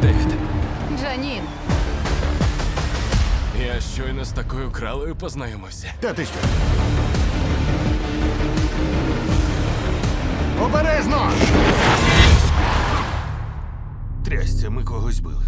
Девід. Джанін, Я щойно з такою кралею познайомився. Та ти що? Обережно! Трясця, ми когось били.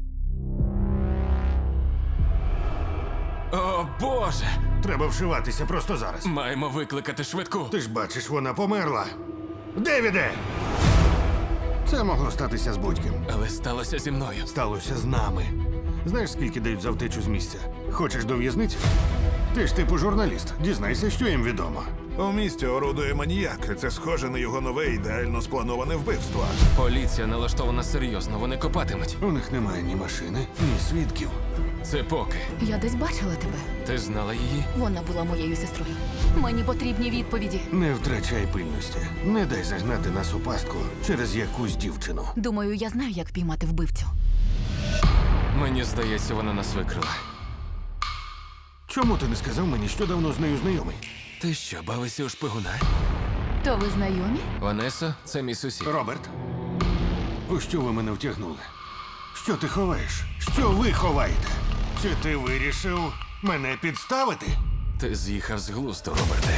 О, Боже! Треба вшиватися просто зараз. Маємо викликати швидку. Ти ж бачиш, вона померла. Девіде! Це могло статися з будь-ким. Але сталося зі мною. Сталося з нами. Знаєш, скільки дають за втечу з місця? Хочеш до в'язниці? Ти ж типу журналіст. Дізнайся, що їм відомо. У місті орудує маніяк, і це схоже на його нове ідеально сплановане вбивство. Поліція налаштована серйозно, вони копатимуть. У них немає ні машини, ні свідків. Це поки. я десь бачила тебе. Ти знала її? Вона була моєю сестрою. Мені потрібні відповіді. Не втрачай пильності. Не дай загнати нас у пастку через якусь дівчину. Думаю, я знаю, як піймати вбивцю. Мені здається, вона нас викрила. Чому ти не сказав мені, що давно з нею знайомий? Ти що, бавишся у шпигуна? То ви знайомі? Ванесо, це мій сусід. Роберт, у що ви мене втягнули? Що ти ховаєш? Що ви ховаєте? Чи ти вирішив мене підставити? Ти з'їхав з глузду, Роберте.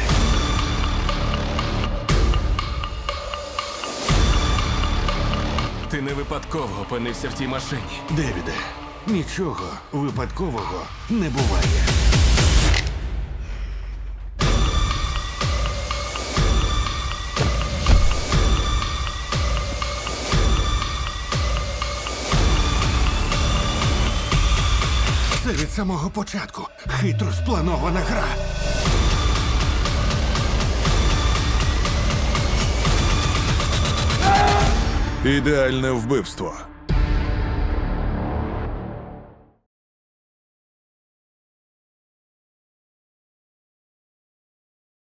Ти не випадково опинився в тій машині. Девіде, нічого випадкового не буває. Це від самого початку хитро спланована гра. Ідеальне вбивство.